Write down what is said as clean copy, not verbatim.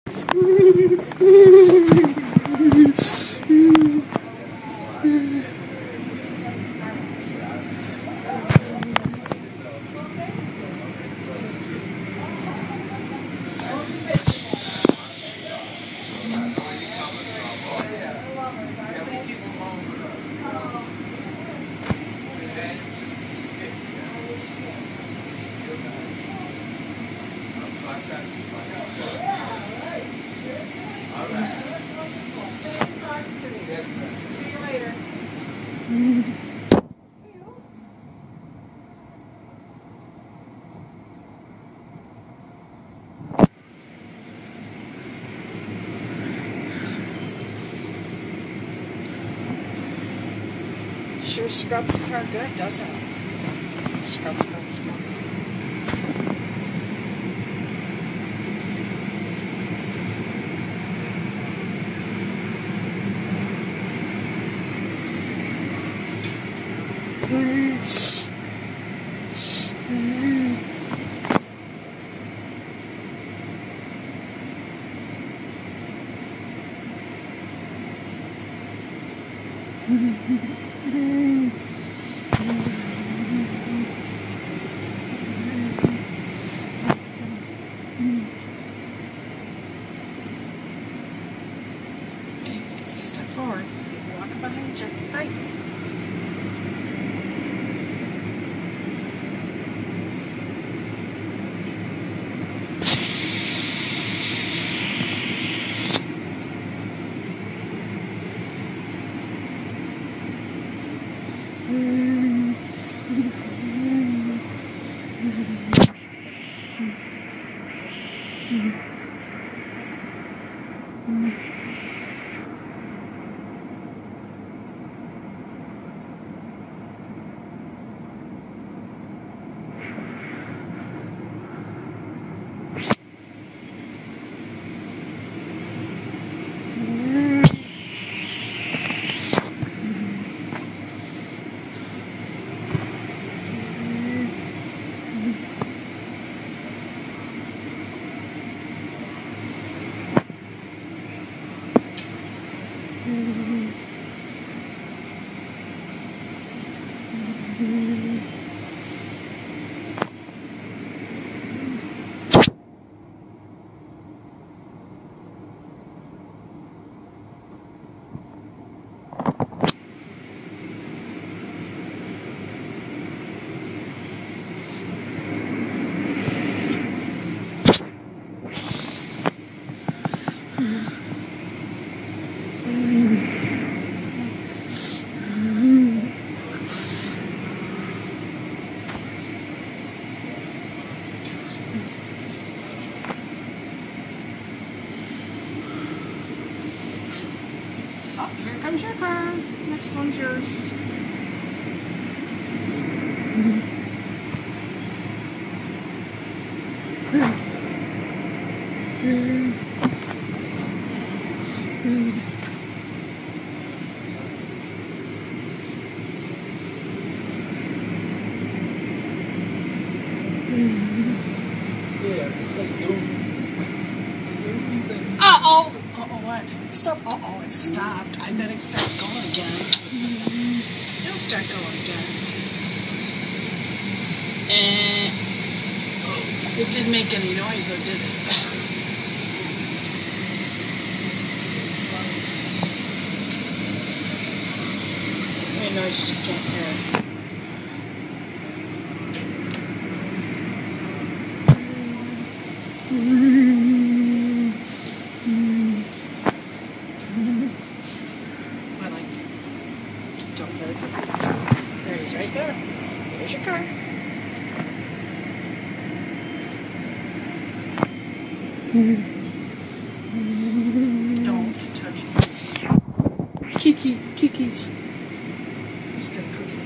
See you later. Sure scrubs the car good, doesn't it? Scrub, scrub, scrub. Step forward. Walk behind you. Hi. Oh, here comes your car. Next one's yours. Uh-oh! Uh-oh, what? Stop. Uh-oh, it stopped. I bet it starts going again. It'll start going again. It didn't make any noise, though, did it? Any noise, you just can't hear it. Don't really put there he is, right there. Here's your car. Don't touch it. Kiki's. He's got a cookie.